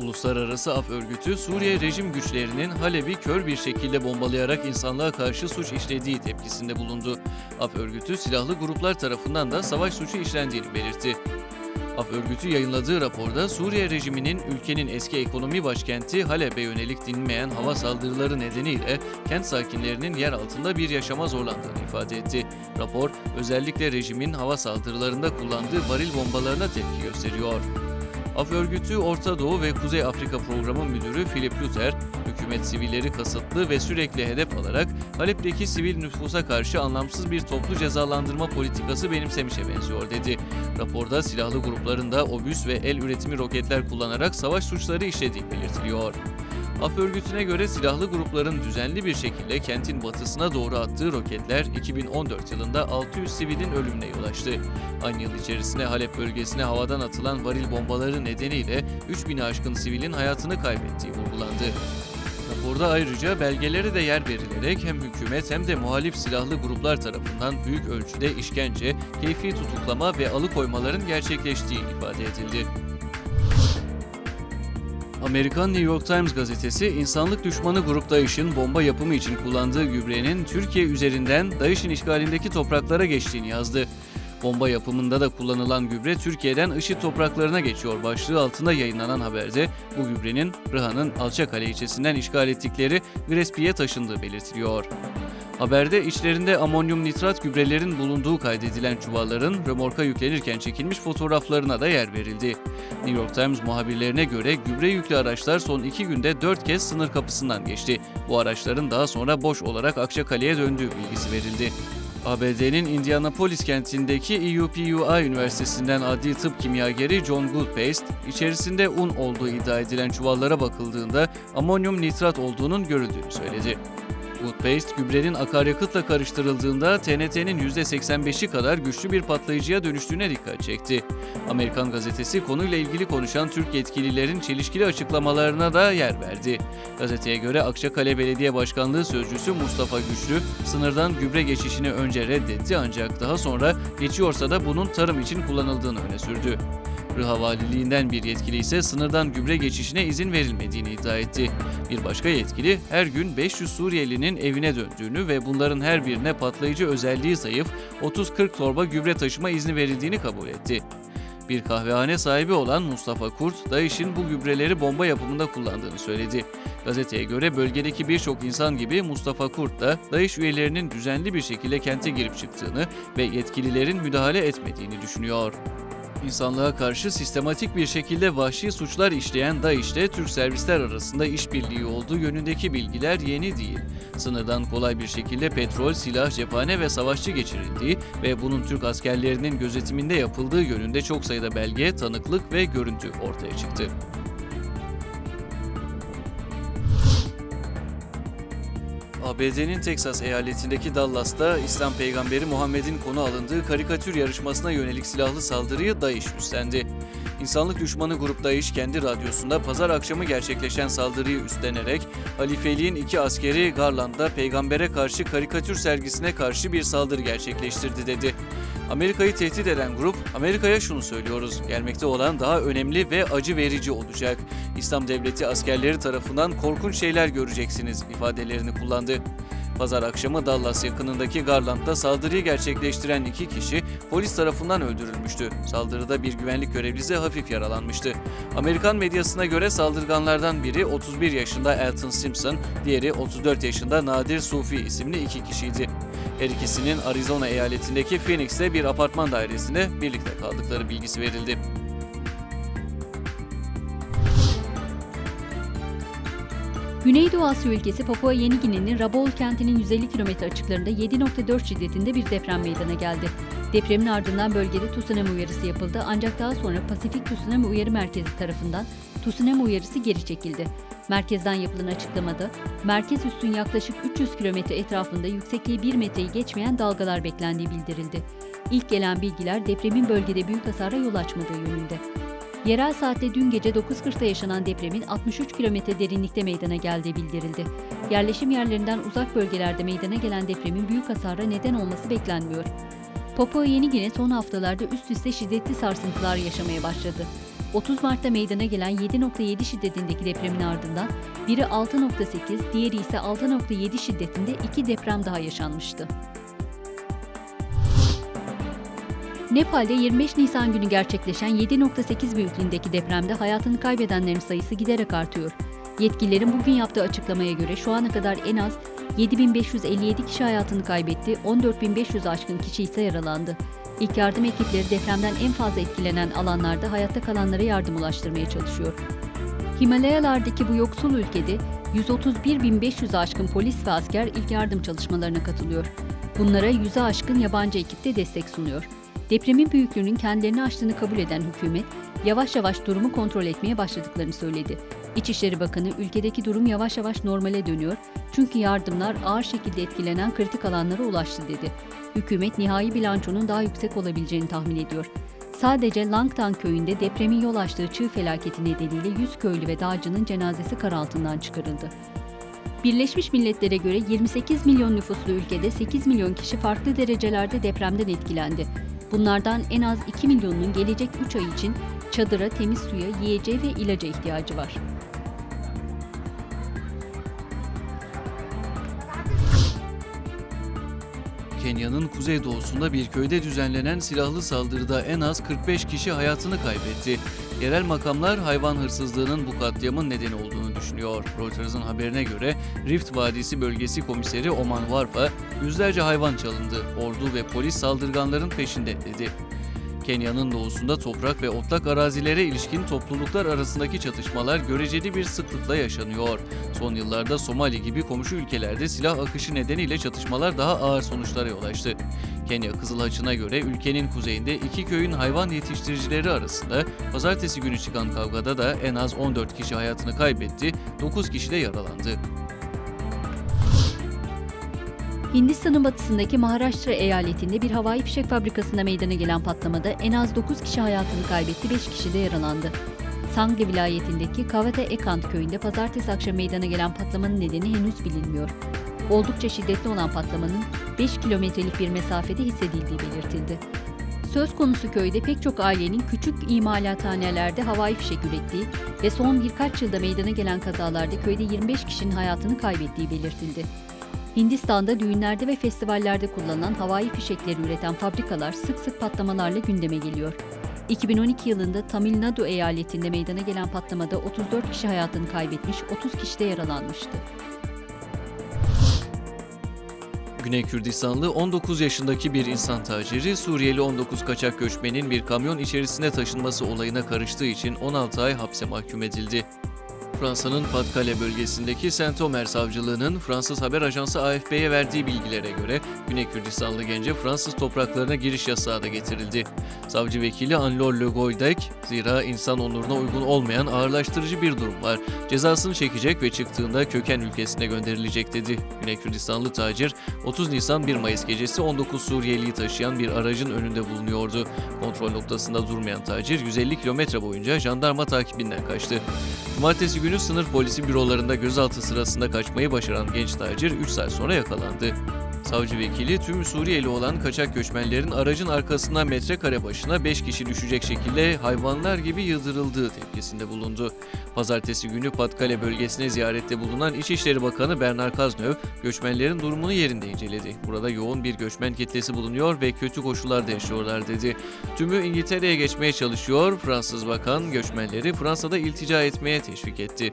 Uluslararası Af Örgütü, Suriye rejim güçlerinin Halep'i kör bir şekilde bombalayarak insanlığa karşı suç işlediği tepkisinde bulundu. Af Örgütü, silahlı gruplar tarafından da savaş suçu işlendiğini belirtti. Af Örgütü yayınladığı raporda Suriye rejiminin ülkenin eski ekonomi başkenti Halep'e yönelik dinmeyen hava saldırıları nedeniyle kent sakinlerinin yer altında bir yaşama zorlandığını ifade etti. Rapor, özellikle rejimin hava saldırılarında kullandığı varil bombalarına tepki gösteriyor. Af Örgütü Orta Doğu ve Kuzey Afrika Programı Müdürü Philip Luther, hükümet sivilleri kasıtlı ve sürekli hedef alarak Halep'teki sivil nüfusa karşı anlamsız bir toplu cezalandırma politikası benimsemişe benziyor dedi. Raporda silahlı grupların da obüs ve el üretimi roketler kullanarak savaş suçları işlediği belirtiliyor. Af Örgütü'ne göre silahlı grupların düzenli bir şekilde kentin batısına doğru attığı roketler 2014 yılında 600 sivilin ölümüne yol açtı. Aynı yıl içerisinde Halep bölgesine havadan atılan varil bombaları nedeniyle 3000'i aşkın sivilin hayatını kaybettiği vurgulandı. Raporda ayrıca belgelere de yer verilerek hem hükümet hem de muhalif silahlı gruplar tarafından büyük ölçüde işkence, keyfi tutuklama ve alıkoymaların gerçekleştiği ifade edildi. Amerikan New York Times gazetesi, insanlık düşmanı grup DAEŞ'in bomba yapımı için kullandığı gübrenin Türkiye üzerinden DAEŞ'in işgalindeki topraklara geçtiğini yazdı. Bomba yapımında da kullanılan gübre Türkiye'den IŞİD topraklarına geçiyor başlığı altında yayınlanan haberde bu gübrenin Rıha'nın Alçakale ilçesinden işgal ettikleri Grespi'ye taşındığı belirtiliyor. Haberde içlerinde amonyum nitrat gübrelerin bulunduğu kaydedilen çuvalların römorka yüklenirken çekilmiş fotoğraflarına da yer verildi. New York Times muhabirlerine göre gübre yüklü araçlar son 2 günde 4 kez sınır kapısından geçti. Bu araçların daha sonra boş olarak Akçakale'ye döndüğü bilgisi verildi. ABD'nin Indianapolis kentindeki EUPUI Üniversitesi'nden adli tıp kimyageri John Goodpaste, içerisinde un olduğu iddia edilen çuvallara bakıldığında amonyum nitrat olduğunun görüldüğünü söyledi. Goodpaste, gübrenin akaryakıtla karıştırıldığında TNT'nin %85'i kadar güçlü bir patlayıcıya dönüştüğüne dikkat çekti. Amerikan gazetesi konuyla ilgili konuşan Türk yetkililerin çelişkili açıklamalarına da yer verdi. Gazeteye göre Akçakale Belediye Başkanlığı Sözcüsü Mustafa Güçlü, sınırdan gübre geçişini önce reddetti ancak daha sonra geçiyorsa da bunun tarım için kullanıldığını öne sürdü. Rıha Valiliğinden bir yetkili ise sınırdan gübre geçişine izin verilmediğini iddia etti. Bir başka yetkili her gün 500 Suriyelinin evine döndüğünü ve bunların her birine patlayıcı özelliği zayıf 30-40 torba gübre taşıma izni verildiğini kabul etti. Bir kahvehane sahibi olan Mustafa Kurt, DAEŞ'in bu gübreleri bomba yapımında kullandığını söyledi. Gazeteye göre bölgedeki birçok insan gibi Mustafa Kurt da DAEŞ üyelerinin düzenli bir şekilde kente girip çıktığını ve yetkililerin müdahale etmediğini düşünüyor. İnsanlığa karşı sistematik bir şekilde vahşi suçlar işleyen DAEŞ'te Türk servisler arasında işbirliği olduğu yönündeki bilgiler yeni değil. Sınırdan kolay bir şekilde petrol, silah, cephane ve savaşçı geçirildiği ve bunun Türk askerlerinin gözetiminde yapıldığı yönünde çok sayıda belge, tanıklık ve görüntü ortaya çıktı. ABD'nin Teksas eyaletindeki Dallas'ta İslam peygamberi Muhammed'in konu alındığı karikatür yarışmasına yönelik silahlı saldırıyı DAEŞ üstlendi. İnsanlık düşmanı grup DAEŞ kendi radyosunda pazar akşamı gerçekleşen saldırıyı üstlenerek halifeliğin 2 askeri Garland'da peygambere karşı karikatür sergisine karşı bir saldırı gerçekleştirdi dedi. Amerika'yı tehdit eden grup, Amerika'ya şunu söylüyoruz, gelmekte olan daha önemli ve acı verici olacak. İslam Devleti askerleri tarafından korkunç şeyler göreceksiniz ifadelerini kullandı. Pazar akşamı Dallas yakınındaki Garland'da saldırıyı gerçekleştiren 2 kişi polis tarafından öldürülmüştü. Saldırıda bir güvenlik görevlisi hafif yaralanmıştı. Amerikan medyasına göre saldırganlardan biri 31 yaşında Elton Simpson, diğeri 34 yaşında Nadir Sufi isimli 2 kişiydi. Her ikisinin Arizona eyaletindeki Phoenix'te bir apartman dairesinde birlikte kaldıkları bilgisi verildi. Güneydoğu Asya ülkesi Papua Yeni Gine'nin Rabaul kentinin 150 km açıklarında 7.4 şiddetinde bir deprem meydana geldi. Depremin ardından bölgede tsunami uyarısı yapıldı ancak daha sonra Pasifik Tsunami Uyarı Merkezi tarafından tsunami uyarısı geri çekildi. Merkezden yapılan açıklamada, merkez üssün yaklaşık 300 km etrafında yüksekliği 1 metreyi geçmeyen dalgalar beklendiği bildirildi. İlk gelen bilgiler depremin bölgede büyük hasara yol açmadığı yönünde. Yerel saatte dün gece 9.40'da yaşanan depremin 63 kilometre derinlikte meydana geldiği bildirildi. Yerleşim yerlerinden uzak bölgelerde meydana gelen depremin büyük hasara neden olması beklenmiyor. Papua Yeni Gine son haftalarda üst üste şiddetli sarsıntılar yaşamaya başladı. 30 Mart'ta meydana gelen 7.7 şiddetindeki depremin ardından biri 6.8, diğeri ise 6.7 şiddetinde 2 deprem daha yaşanmıştı. Nepal'de 25 Nisan günü gerçekleşen 7.8 büyüklüğündeki depremde hayatını kaybedenlerin sayısı giderek artıyor. Yetkililerin bugün yaptığı açıklamaya göre şu ana kadar en az 7.557 kişi hayatını kaybetti, 14.500 aşkın kişi ise yaralandı. İlk yardım ekipleri depremden en fazla etkilenen alanlarda hayatta kalanlara yardım ulaştırmaya çalışıyor. Himalayalardaki bu yoksul ülkede 131.500 aşkın polis ve asker ilk yardım çalışmalarına katılıyor. Bunlara 100'e aşkın yabancı ekip de destek sunuyor. Depremin büyüklüğünün kendilerini aştığını kabul eden hükümet, yavaş yavaş durumu kontrol etmeye başladıklarını söyledi. İçişleri Bakanı, ülkedeki durum yavaş yavaş normale dönüyor çünkü yardımlar ağır şekilde etkilenen kritik alanlara ulaştı dedi. Hükümet, nihai bilançonun daha yüksek olabileceğini tahmin ediyor. Sadece Langtan köyünde depremin yol açtığı çığ felaketi nedeniyle 100 köylü ve dağcının cenazesi kar altından çıkarıldı. Birleşmiş Milletler'e göre 28 milyon nüfuslu ülkede 8 milyon kişi farklı derecelerde depremden etkilendi. Bunlardan en az 2 milyonunun gelecek 3 ay için çadıra, temiz suya, yiyeceğe ve ilaca ihtiyacı var. Kenya'nın kuzeydoğusunda bir köyde düzenlenen silahlı saldırıda en az 45 kişi hayatını kaybetti. Yerel makamlar hayvan hırsızlığının bu katliamın nedeni olduğunu düşünüyor. Reuters'ın haberine göre Rift Vadisi Bölgesi Komiseri Oman Warfa, yüzlerce hayvan çalındı, ordu ve polis saldırganların peşinde dedi. Kenya'nın doğusunda toprak ve otlak arazilere ilişkin topluluklar arasındaki çatışmalar göreceli bir sıklıkla yaşanıyor. Son yıllarda Somali gibi komşu ülkelerde silah akışı nedeniyle çatışmalar daha ağır sonuçlara yol açtı. Kenya Kızıl Haçı'na göre ülkenin kuzeyinde iki köyün hayvan yetiştiricileri arasında pazartesi günü çıkan kavgada da en az 14 kişi hayatını kaybetti, 9 kişi de yaralandı. Hindistan'ın batısındaki Maharashtra eyaletinde bir havai fişek fabrikasında meydana gelen patlamada en az 9 kişi hayatını kaybetti, 5 kişi de yaralandı. Sangli vilayetindeki Kavate Ekant köyünde pazartesi akşamı meydana gelen patlamanın nedeni henüz bilinmiyor. Oldukça şiddetli olan patlamanın 5 kilometrelik bir mesafede hissedildiği belirtildi. Söz konusu köyde pek çok ailenin küçük imalathanelerde havai fişek ürettiği ve son birkaç yılda meydana gelen kazalarda köyde 25 kişinin hayatını kaybettiği belirtildi. Hindistan'da düğünlerde ve festivallerde kullanılan havai fişekleri üreten fabrikalar sık sık patlamalarla gündeme geliyor. 2012 yılında Tamil Nadu eyaletinde meydana gelen patlamada 34 kişi hayatını kaybetmiş, 30 kişi de yaralanmıştı. Güney Kürdistanlı 19 yaşındaki bir insan taciri, Suriyeli 19 kaçak göçmenin bir kamyon içerisine taşınması olayına karıştığı için 16 ay hapse mahkum edildi. Fransa'nın Pas-de-Calais bölgesindeki Saint-Omer savcılığının Fransız haber ajansı AFP'ye verdiği bilgilere göre Güney Kürdistanlı gence Fransız topraklarına giriş yasağı da getirildi. Savcı vekili Anne-Laure Le Goydec, zira insan onuruna uygun olmayan ağırlaştırıcı bir durum var. Cezasını çekecek ve çıktığında köken ülkesine gönderilecek dedi. Güney Kürdistanlı tacir 30 Nisan 1 Mayıs gecesi 19 Suriyeliyi taşıyan bir aracın önünde bulunuyordu. Kontrol noktasında durmayan tacir 150 kilometre boyunca jandarma takibinden kaçtı. Cumartesi günü sınır polisi bürolarında gözaltı sırasında kaçmayı başaran genç tacir 3 saat sonra yakalandı. Savcı vekili tüm Suriyeli olan kaçak göçmenlerin aracın arkasına metrekare başına 5 kişi düşecek şekilde hayvanlar gibi yıldırıldığı tepkisinde bulundu. Pazartesi günü Pas-de-Calais bölgesine ziyarette bulunan İçişleri Bakanı Bernard Cazeneuve, göçmenlerin durumunu yerinde inceledi. Burada yoğun bir göçmen kitlesi bulunuyor ve kötü koşullarda yaşıyorlar dedi. Tümü İngiltere'ye geçmeye çalışıyor. Fransız bakan göçmenleri Fransa'da iltica etmeye teşvik etti.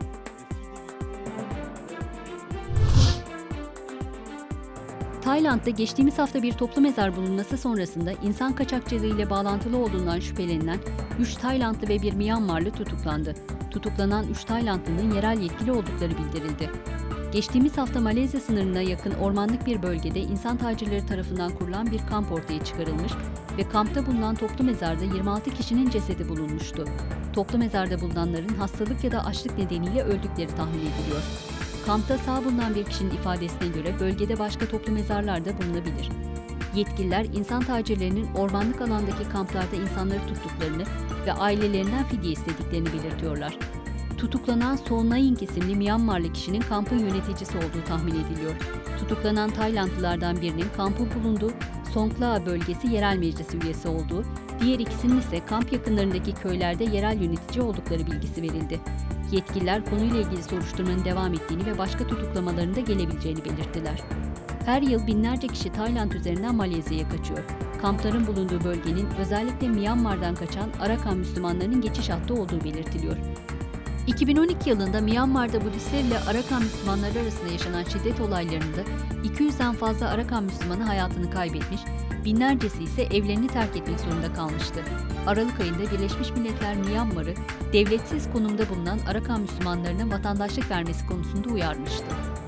Tayland'da geçtiğimiz hafta bir toplu mezar bulunması sonrasında insan kaçakçılığı ile bağlantılı olduğundan şüphelenilen 3 Taylandlı ve bir Myanmarlı tutuklandı. Tutuklanan 3 Taylandlı'nın yerel yetkili oldukları bildirildi. Geçtiğimiz hafta Malezya sınırına yakın ormanlık bir bölgede insan tacirleri tarafından kurulan bir kamp ortaya çıkarılmış ve kampta bulunan toplu mezarda 26 kişinin cesedi bulunmuştu. Toplu mezarda bulunanların hastalık ya da açlık nedeniyle öldükleri tahmin ediliyor. Kampta sağ bulunan bir kişinin ifadesine göre bölgede başka toplu mezarlar da bulunabilir. Yetkililer insan tacirlerinin ormanlık alandaki kamplarda insanları tuttuklarını ve ailelerinden fidye istediklerini belirtiyorlar. Tutuklanan Son Naing isimli Myanmarlı kişinin kampın yöneticisi olduğu tahmin ediliyor. Tutuklanan Taylandlılardan birinin kampın bulunduğu Songkhla bölgesi yerel meclisi üyesi olduğu Diğer ikisinin ise kamp yakınlarındaki köylerde yerel yönetici oldukları bilgisi verildi. Yetkililer konuyla ilgili soruşturmanın devam ettiğini ve başka tutuklamaların da gelebileceğini belirttiler. Her yıl binlerce kişi Tayland üzerinden Malezya'ya kaçıyor. Kampların bulunduğu bölgenin özellikle Myanmar'dan kaçan Arakan Müslümanlarının geçiş hattı olduğu belirtiliyor. 2012 yılında Myanmar'da Budistler ile Arakan Müslümanları arasında yaşanan şiddet olaylarında 200'den fazla Arakan Müslümanı hayatını kaybetmiş, binlercesi ise evlerini terk etmek zorunda kalmıştı. Aralık ayında Birleşmiş Milletler Myanmar'ı devletsiz konumda bulunan Arakan Müslümanlarına vatandaşlık vermesi konusunda uyarmıştı.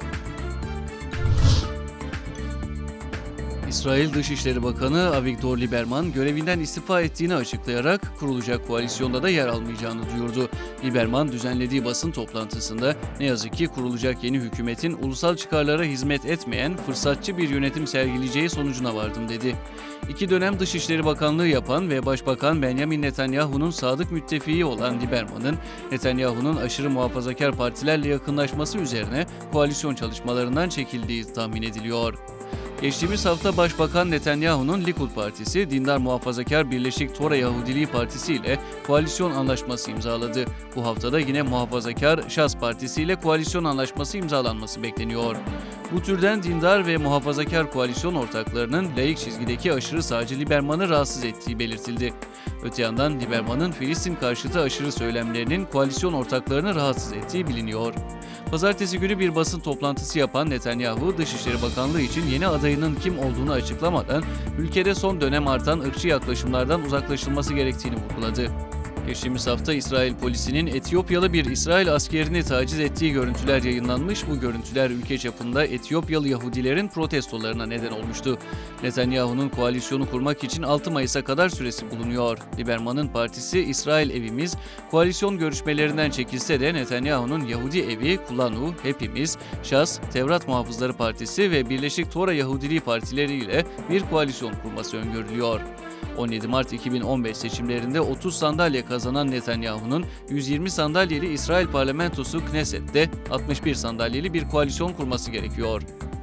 İsrail Dışişleri Bakanı Avigdor Lieberman görevinden istifa ettiğini açıklayarak kurulacak koalisyonda da yer almayacağını duyurdu. Lieberman düzenlediği basın toplantısında ne yazık ki kurulacak yeni hükümetin ulusal çıkarlara hizmet etmeyen fırsatçı bir yönetim sergileyeceği sonucuna vardım dedi. 2 dönem Dışişleri Bakanlığı yapan ve Başbakan Benjamin Netanyahu'nun sadık müttefiği olan Lieberman'ın Netanyahu'nun aşırı muhafazakar partilerle yakınlaşması üzerine koalisyon çalışmalarından çekildiği tahmin ediliyor. Geçtiğimiz hafta Başbakan Netanyahu'nun Likud Partisi, dindar muhafazakar Birleşik Tora Yahudiliği Partisi ile koalisyon anlaşması imzaladı. Bu haftada yine muhafazakar Şas Partisi ile koalisyon anlaşması imzalanması bekleniyor. Bu türden dindar ve muhafazakar koalisyon ortaklarının laik çizgideki aşırı sağcı Lieberman'ı rahatsız ettiği belirtildi. Öte yandan Lieberman'ın Filistin karşıtı aşırı söylemlerinin koalisyon ortaklarını rahatsız ettiği biliniyor. Pazartesi günü bir basın toplantısı yapan Netanyahu, Dışişleri Bakanlığı için yeni adayının kim olduğunu açıklamadan ülkede son dönem artan ırkçı yaklaşımlardan uzaklaşılması gerektiğini vurguladı. Geçtiğimiz hafta İsrail polisinin Etiyopyalı bir İsrail askerini taciz ettiği görüntüler yayınlanmış. Bu görüntüler ülke çapında Etiyopyalı Yahudilerin protestolarına neden olmuştu. Netanyahu'nun koalisyonu kurmak için 6 Mayıs'a kadar süresi bulunuyor. Lieberman'ın partisi İsrail Evimiz koalisyon görüşmelerinden çekilse de Netanyahu'nun Yahudi Evi, Kulanu, Hepimiz, Şas, Tevrat Muhafızları Partisi ve Birleşik Tora Yahudiliği partileriyle bir koalisyon kurması öngörülüyor. 17 Mart 2015 seçimlerinde 30 sandalye kazanan Netanyahu'nun 120 sandalyeli İsrail parlamentosu Knesset'te 61 sandalyeli bir koalisyon kurması gerekiyor.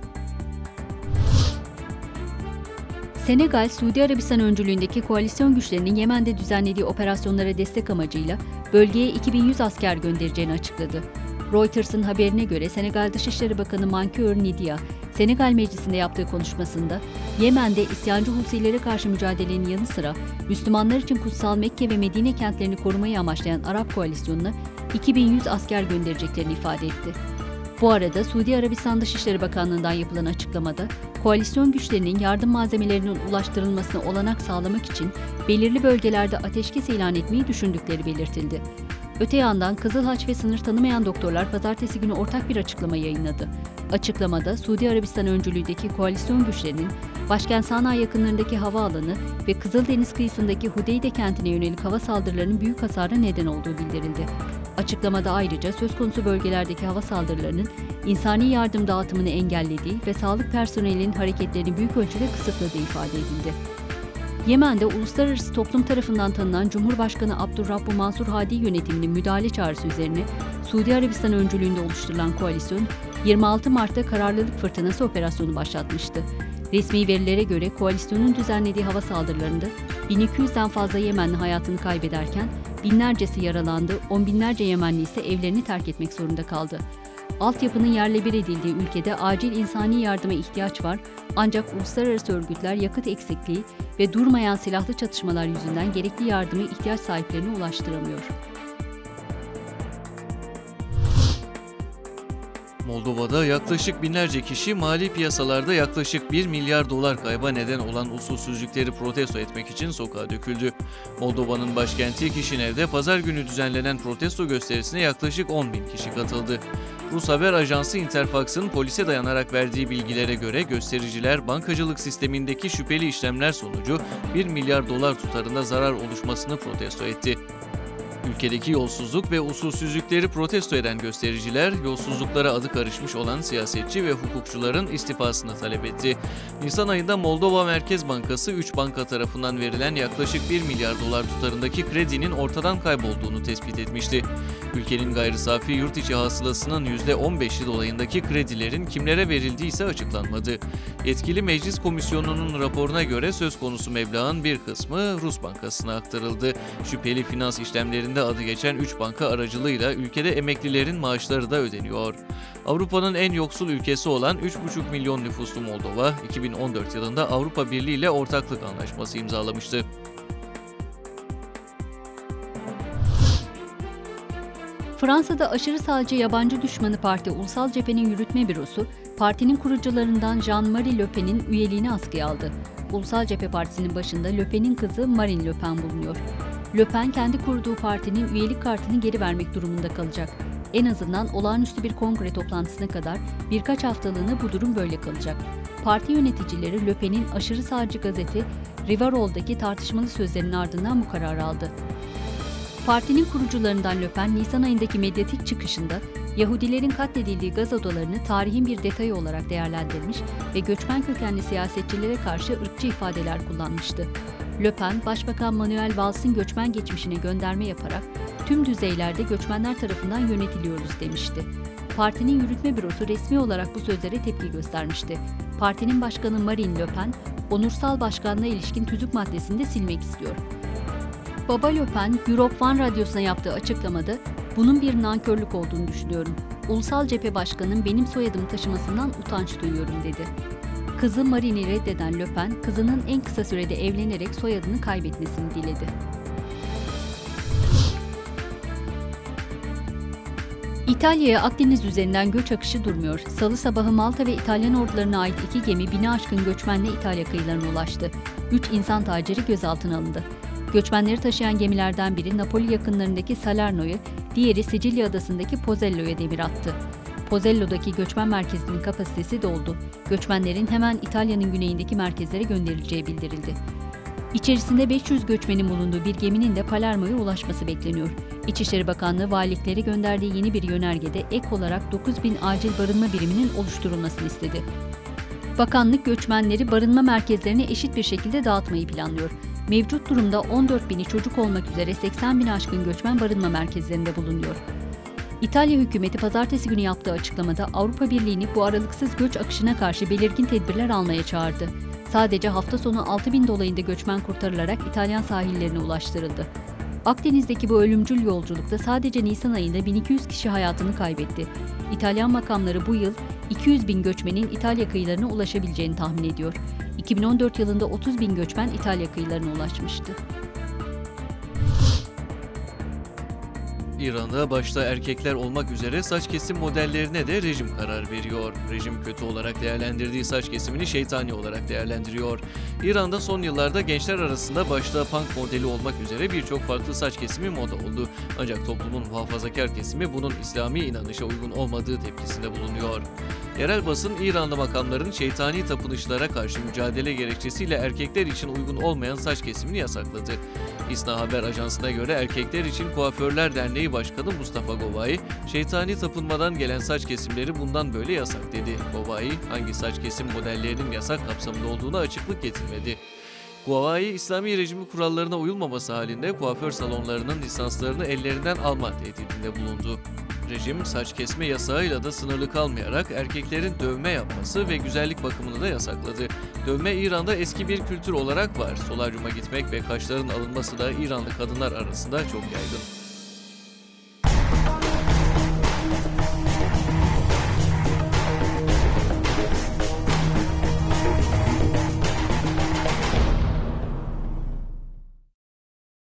Senegal, Suudi Arabistan öncülüğündeki koalisyon güçlerinin Yemen'de düzenlediği operasyonlara destek amacıyla bölgeye 2100 asker göndereceğini açıkladı. Reuters'ın haberine göre Senegal Dışişleri Bakanı Mankeur Nidia, Senegal Meclisi'nde yaptığı konuşmasında, Yemen'de isyancı Husilere karşı mücadelenin yanı sıra Müslümanlar için kutsal Mekke ve Medine kentlerini korumayı amaçlayan Arap koalisyonuna 2100 asker göndereceklerini ifade etti. Bu arada Suudi Arabistan Dışişleri Bakanlığı'ndan yapılan açıklamada, koalisyon güçlerinin yardım malzemelerinin ulaştırılmasına olanak sağlamak için belirli bölgelerde ateşkes ilan etmeyi düşündükleri belirtildi. Öte yandan Kızıl Haç ve sınır tanımayan doktorlar pazartesi günü ortak bir açıklama yayınladı. Açıklamada Suudi Arabistan öncülüğündeki koalisyon güçlerinin başkent Sana yakınlarındaki havaalanı ve Kızıldeniz kıyısındaki Hudeyde kentine yönelik hava saldırılarının büyük hasara neden olduğu bildirildi. Açıklamada ayrıca söz konusu bölgelerdeki hava saldırılarının insani yardım dağıtımını engellediği ve sağlık personelinin hareketlerini büyük ölçüde kısıtladığı ifade edildi. Yemen'de uluslararası toplum tarafından tanınan Cumhurbaşkanı Abdurrabbu Mansur Hadi yönetiminin müdahale çağrısı üzerine Suudi Arabistan öncülüğünde oluşturulan koalisyon 26 Mart'ta Kararlılık Fırtınası operasyonu başlatmıştı. Resmi verilere göre koalisyonun düzenlediği hava saldırılarında 1200'den fazla Yemenli hayatını kaybederken binlercesi yaralandı, on binlerce Yemenli ise evlerini terk etmek zorunda kaldı. Altyapının yerle bir edildiği ülkede acil insani yardıma ihtiyaç var, ancak uluslararası örgütler yakıt eksikliği ve durmayan silahlı çatışmalar yüzünden gerekli yardımı ihtiyaç sahiplerine ulaştıramıyor. Moldova'da yaklaşık binlerce kişi mali piyasalarda yaklaşık 1 milyar dolar kayba neden olan usulsüzlükleri protesto etmek için sokağa döküldü. Moldova'nın başkenti Kişinev'de pazar günü düzenlenen protesto gösterisine yaklaşık 10 bin kişi katıldı. Rus haber ajansı Interfax'ın polise dayanarak verdiği bilgilere göre göstericiler bankacılık sistemindeki şüpheli işlemler sonucu 1 milyar dolar tutarında zarar oluşmasını protesto etti. Ülkedeki yolsuzluk ve usulsüzlükleri protesto eden göstericiler, yolsuzluklara adı karışmış olan siyasetçi ve hukukçuların istifasını talep etti. Nisan ayında Moldova Merkez Bankası 3 banka tarafından verilen yaklaşık 1 milyar dolar tutarındaki kredinin ortadan kaybolduğunu tespit etmişti. Ülkenin gayri safi yurt içi hasılasının %15'i dolayındaki kredilerin kimlere verildiyse açıklanmadı. Yetkili meclis komisyonunun raporuna göre söz konusu meblağın bir kısmı Rus Bankası'na aktarıldı. Şüpheli finans işlemlerinde adı geçen 3 banka aracılığıyla ülkede emeklilerin maaşları da ödeniyor. Avrupa'nın en yoksul ülkesi olan 3,5 milyon nüfuslu Moldova, 2014 yılında Avrupa Birliği ile ortaklık anlaşması imzalamıştı. Fransa'da aşırı sağcı yabancı düşmanı parti Ulusal Cephe'nin yürütme bürosu, partinin kurucularından Jean-Marie Le Pen'in üyeliğini askıya aldı. Ulusal Cephe Partisi'nin başında Le Pen'in kızı Marine Le Pen bulunuyor. Le Pen, kendi kurduğu partinin üyelik kartını geri vermek durumunda kalacak. En azından olağanüstü bir kongre toplantısına kadar birkaç haftalığına bu durum böyle kalacak. Parti yöneticileri Le Pen'in aşırı sağcı gazete Rivarol'daki tartışmalı sözlerinin ardından bu kararı aldı. Partinin kurucularından Le Pen, Nisan ayındaki medyatik çıkışında Yahudilerin katledildiği gaz odalarını tarihin bir detayı olarak değerlendirmiş ve göçmen kökenli siyasetçilere karşı ırkçı ifadeler kullanmıştı. Le Pen, Başbakan Manuel Valls'ın göçmen geçmişine gönderme yaparak tüm düzeylerde göçmenler tarafından yönetiliyoruz demişti. Partinin yürütme bürosu resmi olarak bu sözlere tepki göstermişti. Partinin başkanı Marine Le Pen, onursal başkanlığa ilişkin tüzük maddesini de silmek istiyor. Baba Le Pen, Europe One radyosuna yaptığı açıklamada, "Bunun bir nankörlük olduğunu düşünüyorum. Ulusal Cephe Başkanı'nın benim soyadımı taşımasından utanç duyuyorum," dedi. Kızı Marine'i reddeden Le Pen, kızının en kısa sürede evlenerek soyadını kaybetmesini diledi. İtalya'ya Akdeniz üzerinden göç akışı durmuyor. Salı sabahı Malta ve İtalyan ordularına ait 2 gemi 1000'e aşkın göçmenle İtalya kıyılarına ulaştı. 3 insan taciri gözaltına alındı. Göçmenleri taşıyan gemilerden biri Napoli yakınlarındaki Salerno'ya, diğeri Sicilya adasındaki Pozello'ya demir attı. Pozello'daki göçmen merkezinin kapasitesi doldu. Göçmenlerin hemen İtalya'nın güneyindeki merkezlere gönderileceği bildirildi. İçerisinde 500 göçmenin bulunduğu bir geminin de Palermo'ya ulaşması bekleniyor. İçişleri Bakanlığı valiliklere gönderdiği yeni bir yönergede ek olarak 9.000 acil barınma biriminin oluşturulmasını istedi. Bakanlık göçmenleri barınma merkezlerine eşit bir şekilde dağıtmayı planlıyor. Mevcut durumda 14.000'i çocuk olmak üzere 80.000'e aşkın göçmen barınma merkezlerinde bulunuyor. İtalya hükümeti pazartesi günü yaptığı açıklamada Avrupa Birliği'ni bu aralıksız göç akışına karşı belirgin tedbirler almaya çağırdı. Sadece hafta sonu 6.000 dolayında göçmen kurtarılarak İtalyan sahillerine ulaştırıldı. Akdeniz'deki bu ölümcül yolculukta sadece Nisan ayında 1200 kişi hayatını kaybetti. İtalyan makamları bu yıl 200.000 göçmenin İtalya kıyılarına ulaşabileceğini tahmin ediyor. 2014 yılında 30.000 göçmen İtalya kıyılarına ulaşmıştı. İran'da başta erkekler olmak üzere saç kesim modellerine de rejim karar veriyor. Rejim kötü olarak değerlendirdiği saç kesimini şeytani olarak değerlendiriyor. İran'da son yıllarda gençler arasında başta punk modeli olmak üzere birçok farklı saç kesimi moda oldu. Ancak toplumun muhafazakar kesimi bunun İslami inanışa uygun olmadığı tepkisinde bulunuyor. Yerel basın İranlı makamların şeytani tapınışlara karşı mücadele gerekçesiyle erkekler için uygun olmayan saç kesimini yasakladı. İSNA Haber Ajansı'na göre Erkekler İçin Kuaförler Derneği Başkanı Mustafa Govai, şeytani tapınmadan gelen saç kesimleri bundan böyle yasak dedi. Govai, hangi saç kesim modellerinin yasak kapsamında olduğunu açıklık getirmedi. Govai, İslami rejimi kurallarına uyulmaması halinde kuaför salonlarının lisanslarını ellerinden alma tehdidinde bulundu. Rejim, saç kesme yasağıyla da sınırlı kalmayarak erkeklerin dövme yapması ve güzellik bakımını da yasakladı. Dövme İran'da eski bir kültür olarak var. Solaryuma gitmek ve kaşların alınması da İranlı kadınlar arasında çok yaygın.